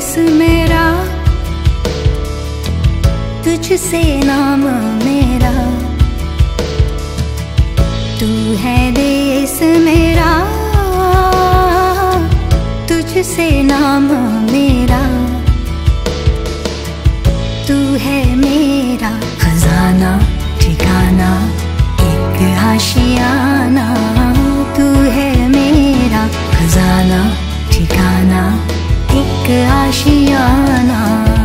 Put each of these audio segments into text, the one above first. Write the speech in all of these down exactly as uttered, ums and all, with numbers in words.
देश मेरा, तुझसे नाम मेरा, तू है देश मेरा, तुझसे नाम मेरा, तू है मेरा खजाना ठिकाना एक आशियाना, तू है मेरा खजाना ठिकाना एक आशियाना।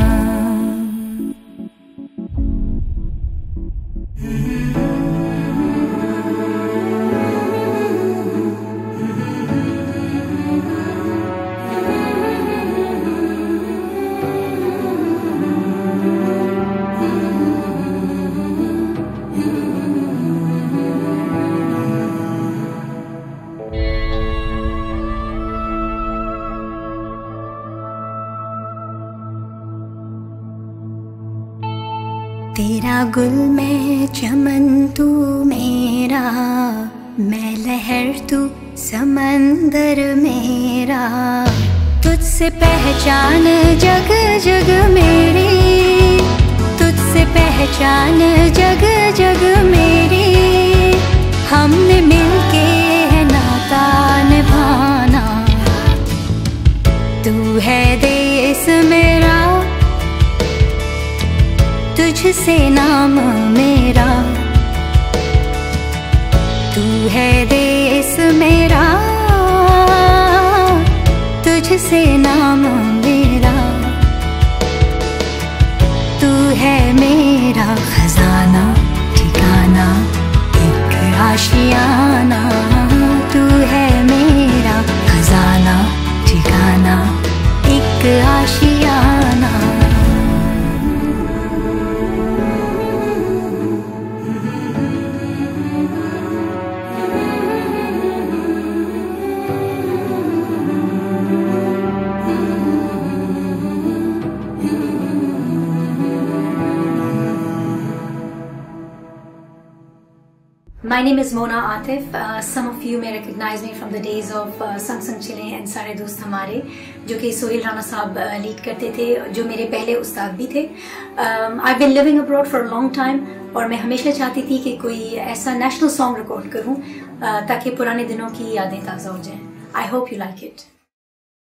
तेरा गुल मैं चमन तू मेरा, मैं लहर तू समंदर मेरा, तुझसे पहचान जग जग मेरी, तुझसे पहचान जग जग मेरी, हमने मिलके है नाता निभाना, तू है देश मेरा, तुझसे नाम मेरा, तू है देश मेरा, तुझसे नाम मेरा, तू है मेरा खजाना ठिकाना एक आशियाना, तू है मेरा खजाना ठिकाना एक आशियाना। My name is Mona Atif. Uh, some of you may recognize me from the days of uh, Sang Sang Chile and सारे दोस्त हमारे, जो कि सोहेल राना साहब लीड करते थे, जो मेरे पहले उस्ताद भी थे। um, I've been living abroad for a long time और मैं हमेशा चाहती थी कि कोई ऐसा नेशनल सॉन्ग रिकॉर्ड करूं uh, ताकि पुराने दिनों की यादें ताज़ा हो जाएं। I hope you like it.